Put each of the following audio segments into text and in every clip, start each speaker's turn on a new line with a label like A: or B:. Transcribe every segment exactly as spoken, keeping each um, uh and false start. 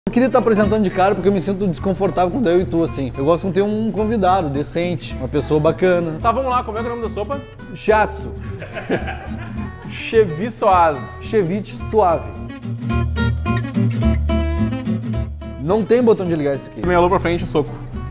A: Eu queria estar apresentando de cara porque eu me sinto desconfortável quando eu e tu, assim. Eu gosto de ter um convidado decente, uma pessoa bacana.
B: Tá, vamos lá, como é que é o nome da sopa?
A: Shiatsu.
B: Ceviche suave.
A: Ceviche suave. Não tem botão de ligar esse aqui.
B: Meia lua pra frente, soco.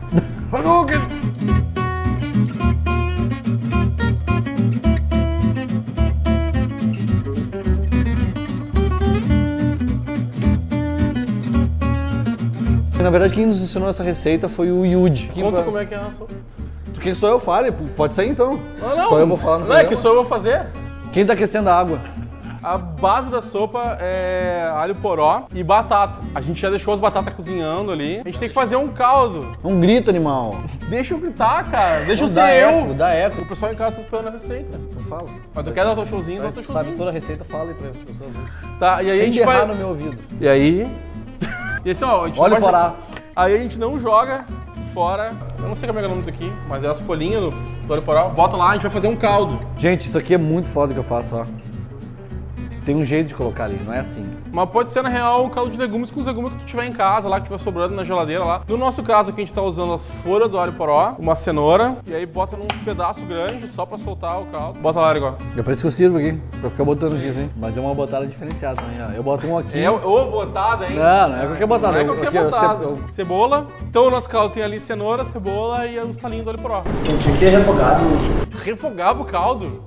A: Na verdade, quem nos ensinou essa receita foi o Yuji.
B: Conta como é que é a sopa.
A: Tu quer que só eu fale? Pode sair então.
B: Não, não.
A: Só eu vou falar no
B: Não, é
A: programa.
B: que só eu vou fazer.
A: Quem tá aquecendo a água?
B: A base da sopa é alho poró e batata. A gente já deixou as batatas cozinhando ali. A gente tem que fazer um caldo.
A: Um grito, animal.
B: Deixa eu gritar, cara. Deixa eu
A: Dá
B: ser
A: eco,
B: eu.
A: dá eco.
B: O pessoal em casa tá esperando a receita.
A: Então fala.
B: Mas tu quer dar teu showzinho, dá teu
A: Sabe
B: showzinho.
A: toda a receita, fala aí para as pessoas.
B: Tá, e aí
A: Sem
B: a gente
A: berrar
B: vai...
A: no meu ouvido.
B: E aí... E assim, ó, a gente
A: Olha
B: não
A: o
B: vai...
A: porá.
B: Aí a gente não joga fora, eu não sei como é que é o nome disso aqui, mas é as folhinhas do, do alho poró. Bota lá, a gente vai fazer um caldo.
A: Gente, isso aqui é muito foda que eu faço, ó. Tem um jeito de colocar ali, não é assim.
B: Mas pode ser, na real, um caldo de legumes com os legumes que tu tiver em casa, lá que tiver sobrando na geladeira lá. No nosso caso aqui, a gente tá usando as folhas do alho poró, uma cenoura, e aí bota nos pedaços grandes, só pra soltar o caldo. Bota lá, igual.
A: É por isso que eu sirvo aqui, pra ficar botando aqui, assim. Mas é uma botada diferenciada também, ó. Eu boto um aqui.
B: É ô botada, hein?
A: Não, não é qualquer botada.
B: Não é
A: Eu-
B: qualquer
A: aqui, eu
B: botada.
A: sempre- eu-
B: Cebola. Então o nosso caldo tem ali cenoura, cebola e os talinhos do alho poró.
C: Tinha que ter refogado.
B: Refogava o caldo?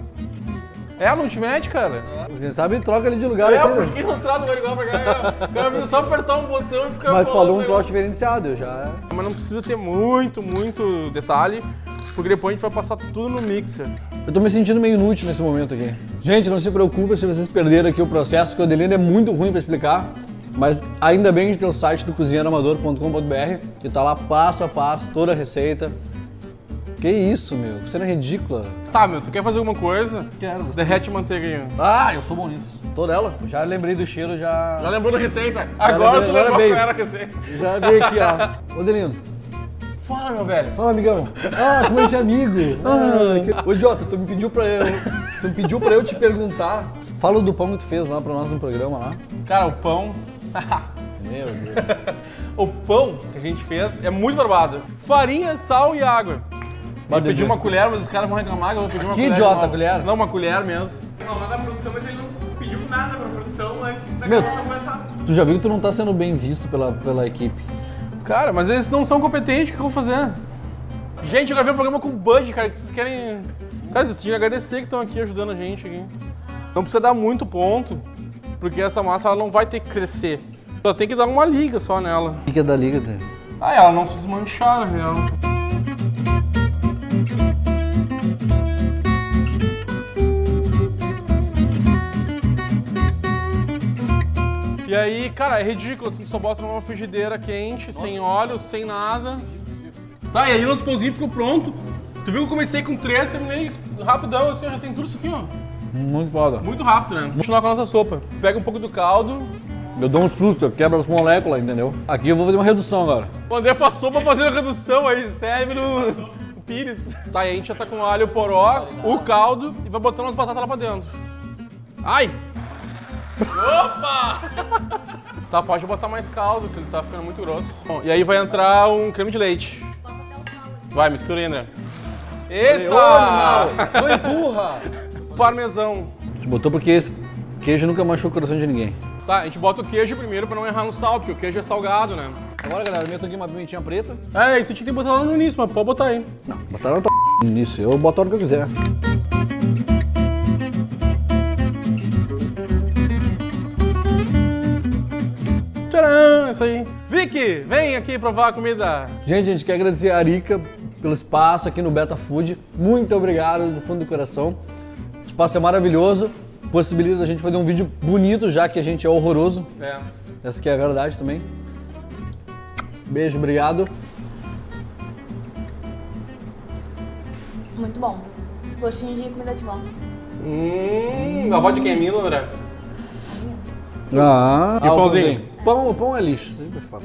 B: É, não te mete, cara.
A: Quem sabe troca ali de lugar
B: É,
A: aqui,
B: por
A: né?
B: que não traz o igual pra cá? Cara, cara, viu só apertar um botão e ficar...
A: Mas tu falou um
B: né?
A: troço diferenciado, eu já...
B: Mas não precisa ter muito, muito detalhe, porque depois a gente vai passar tudo no mixer.
A: Eu tô me sentindo meio inútil nesse momento aqui. Gente, não se preocupe se vocês perderam aqui o processo, que o Adelino é muito ruim pra explicar. Mas ainda bem que tem o site do cozinheiro amador ponto com ponto br e tá lá passo a passo, toda a receita. Que isso, meu? Que cena ridícula.
B: Tá, meu, tu quer fazer alguma coisa?
A: Quero.
B: Derrete manteiguinha.
A: Ah, eu sou bom nisso. Tô nela. Já lembrei do cheiro, já...
B: Já lembrou da receita? Agora
A: lembrei,
B: tu
A: agora
B: lembrou
A: veio.
B: qual era a receita.
A: Já veio aqui, ó. Ô, Adelino.
B: Fala, meu velho.
A: Fala, amigão. Ah, como a gente é amigo. Ah, que... Ô, idiota, tu me pediu pra eu... Tu me pediu pra eu te perguntar. Fala do pão que tu fez lá pra nós no programa lá.
B: Cara, o pão...
A: Meu Deus.
B: O pão que a gente fez é muito barbado. Farinha, sal e água. Eu
A: Meu
B: pedi
A: Deus.
B: uma colher, mas os caras vão reclamar que eu vou pedir uma
A: Que
B: colher.
A: idiota,
B: não.
A: colher?
B: Não, uma colher mesmo.
D: Reclamar da produção, mas ele não pediu nada pra produção antes da
A: Meu,
D: gravação começar.
A: Tu já viu que tu não tá sendo bem visto pela, pela equipe.
B: Cara, mas eles não são competentes, o que eu vou fazer? Gente, eu gravei um programa com o Bud, cara, que vocês querem... Cara, vocês tinham que agradecer que estão aqui ajudando a gente aqui. Não precisa dar muito ponto, porque essa massa ela não vai ter que crescer. Só tem que dar uma liga só nela.
A: O que é da liga dele?
B: Ah, ela não se desmanchar, na real. E aí, cara, é ridículo, assim, tu só bota numa frigideira quente, sem óleo, sem nada. Tá, e aí nosso pãozinho ficou pronto. Tu viu que eu comecei com três, terminei rapidão, assim, ó, já tem tudo isso aqui, ó.
A: Muito foda.
B: Muito rápido, né? Vamos continuar com a nossa sopa. Pega um pouco do caldo.
A: Eu dou um susto, eu quebro as moléculas, entendeu? Aqui eu vou fazer uma redução agora.
B: O André faz sopa fazendo redução aí, serve no no pires. Tá, e a gente já tá com o alho poró, o caldo e vai botando as batatas lá pra dentro. Ai! Opa! Tá, pode botar mais caldo, que ele tá ficando muito grosso. Bom, e aí vai entrar um creme de leite. Vai, mistura aí, André. Eita!
A: Não empurra!
B: Parmesão.
A: Botou porque esse queijo nunca manchou o coração de ninguém.
B: Tá, a gente bota o queijo primeiro pra não errar no sal, porque o queijo é salgado, né?
A: Agora, galera, eu meto aqui uma pimentinha preta.
B: É, isso tinha que botar lá no início, mas pode botar aí.
A: Não, botaram a tua nisso, eu boto a hora que eu quiser.
B: Tcharam, isso aí. Vicky, vem aqui provar a comida.
A: Gente, a gente quer agradecer a Arica pelo espaço aqui no Beta Food. Muito obrigado do fundo do coração. O espaço é maravilhoso. Possibilita a gente fazer um vídeo bonito, já que a gente é horroroso.
B: É.
A: Essa aqui é a verdade também. Beijo, obrigado.
E: Muito bom. Gostinho de comida de vó.
B: Hum, a avó de quem é Mila, André?
A: Ah,
B: E o pãozinho?
A: Pão, o pão é lixo, sempre falo.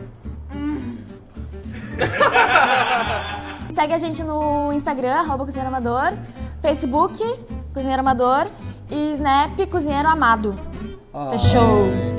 E: Segue a gente no Instagram, arroba Cozinheiro Amador, Facebook, Cozinheiro Amador e Snap, Cozinheiro Amado.
A: Ah.
E: Fechou!